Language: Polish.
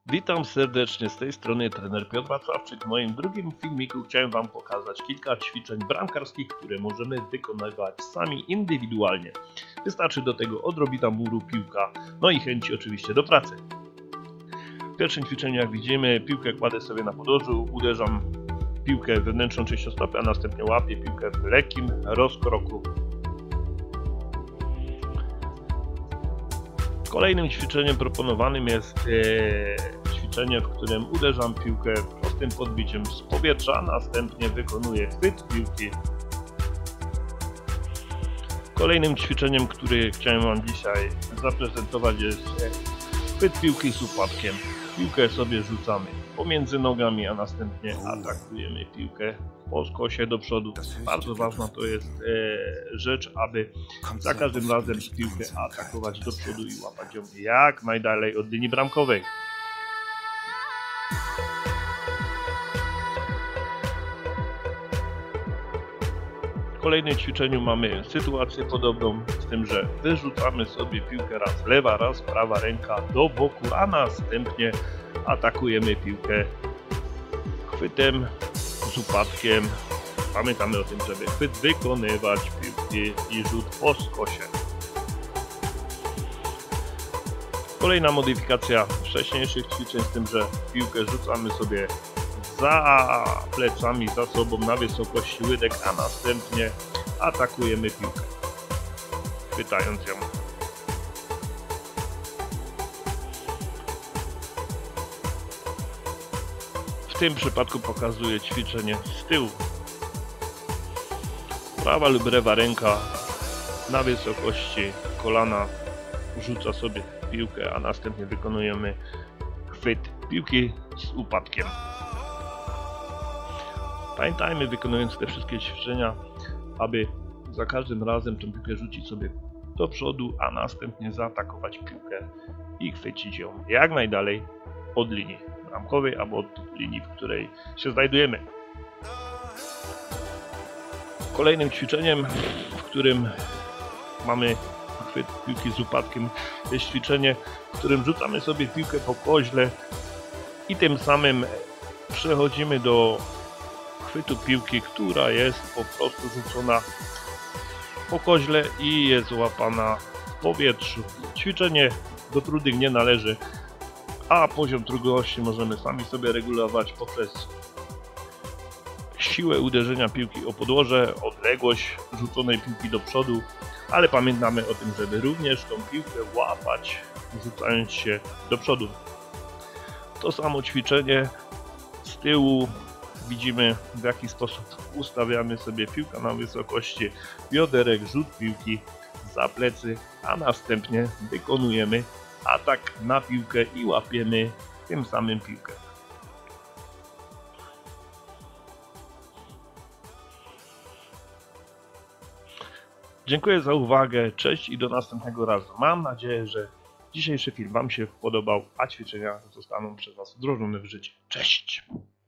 Witam serdecznie, z tej strony trener Piotr Wacławczyk. W moim drugim filmiku chciałem Wam pokazać kilka ćwiczeń bramkarskich, które możemy wykonywać sami indywidualnie. Wystarczy do tego odrobina muru, piłka, no i chęci oczywiście do pracy. W pierwszym ćwiczeniu, jak widzimy, piłkę kładę sobie na podłożu, uderzam piłkę wewnętrzną częścią stopy, a następnie łapię piłkę w lekkim rozkroku. Kolejnym ćwiczeniem proponowanym jest ćwiczenie, w którym uderzam piłkę prostym podbiciem z powietrza, a następnie wykonuję chwyt piłki. Kolejnym ćwiczeniem, które chciałem Wam dzisiaj zaprezentować, jest chwyt piłki z upadkiem. Piłkę sobie rzucamy pomiędzy nogami, a następnie atakujemy piłkę po skosie do przodu. Bardzo ważna to jest rzecz, aby za każdym razem piłkę atakować do przodu i łapać ją jak najdalej od linii bramkowej. W kolejnym ćwiczeniu mamy sytuację podobną, z tym, że wyrzucamy sobie piłkę raz lewa, raz prawa ręka do boku, a następnie atakujemy piłkę chwytem z upadkiem. Pamiętamy o tym, żeby chwyt wykonywać piłki i rzut po skosie. Kolejna modyfikacja wcześniejszych ćwiczeń, z tym, że piłkę rzucamy sobie za plecami, za sobą na wysokości łydek, a następnie atakujemy piłkę, chwytając ją. W tym przypadku pokazuję ćwiczenie z tyłu. Prawa lub lewa ręka na wysokości kolana rzuca sobie piłkę, a następnie wykonujemy chwyt piłki z upadkiem. Pamiętajmy, wykonując te wszystkie ćwiczenia, aby za każdym razem tę piłkę rzucić sobie do przodu, a następnie zaatakować piłkę i chwycić ją jak najdalej od linii bramkowej albo od linii, w której się znajdujemy. Kolejnym ćwiczeniem, w którym mamy chwyt piłki z upadkiem, jest ćwiczenie, w którym rzucamy sobie piłkę po koźle i tym samym przechodzimy do chwytu piłki, która jest po prostu rzucona po koźle i jest łapana w powietrzu. Ćwiczenie do trudnych nie należy, a poziom trudności możemy sami sobie regulować poprzez siłę uderzenia piłki o podłoże, odległość rzuconej piłki do przodu, ale pamiętamy o tym, żeby również tą piłkę łapać, rzucając się do przodu. To samo ćwiczenie z tyłu. Widzimy, w jaki sposób ustawiamy sobie piłkę na wysokości bioderek, rzut piłki za plecy, a następnie wykonujemy atak na piłkę i łapiemy tym samym piłkę. Dziękuję za uwagę, cześć i do następnego razu. Mam nadzieję, że dzisiejszy film Wam się podobał, a ćwiczenia zostaną przez Was wdrożone w życie. Cześć!